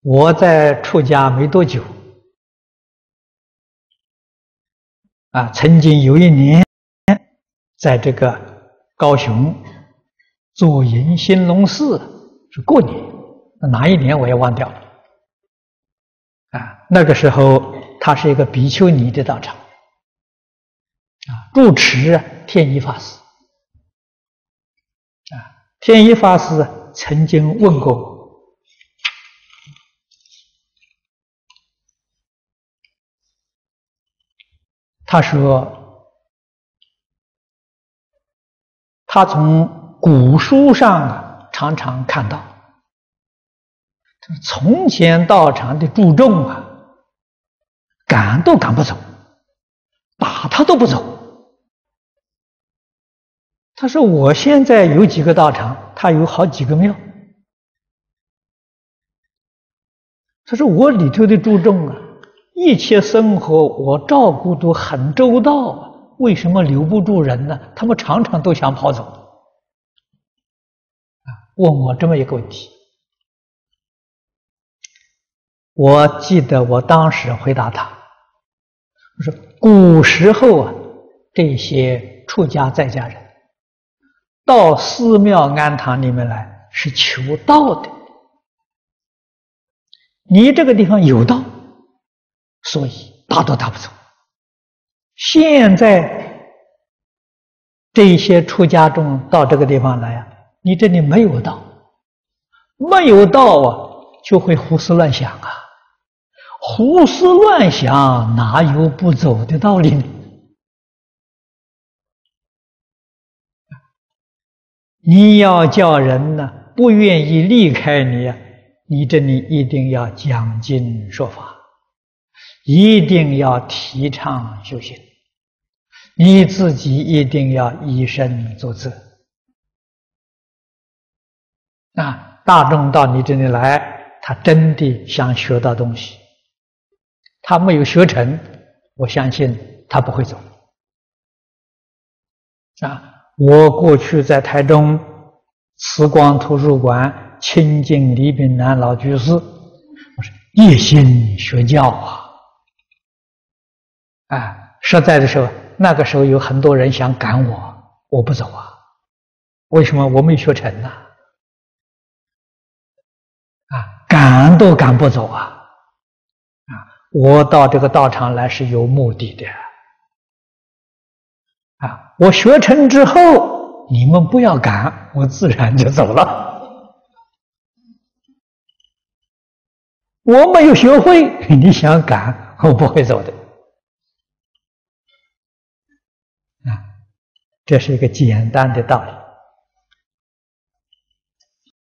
我在出家没多久，曾经有一年，在这个高雄做迎兴隆寺，是过年，哪一年我也忘掉了。那个时候它是一个比丘尼的道场，住持天一法师。天一法师曾经问过我，他说他从古书上常常看到，从前道场的诸众赶都赶不走，打他都不走。他说我现在有几个道场，他有好几个庙。他说我里头的诸众一切生活我照顾都很周到，为什么留不住人呢？他们常常都想跑走。问我这么一个问题，我记得我当时回答他，我说古时候这些出家在家人到寺庙庵堂里面来是求道的，你这个地方有道，所以打都打不走。现在这些出家众到这个地方来你这里没有道，没有道就会胡思乱想胡思乱想哪有不走的道理呢？你要叫人不愿意离开你这里一定要讲经说法，一定要提倡修行，你自己一定要以身作则。大众到你这里来，他真的想学到东西，他没有学成，我相信他不会走。我过去在台中慈光图书馆亲近李炳南老居士，我是一心学教实在的时候，那个时候有很多人想赶我不走为什么？我没学成赶都赶不走我到这个道场来是有目的的我学成之后你们不要赶，我自然就走了。我没有学会，你想赶我不会走的这是一个简单的道理。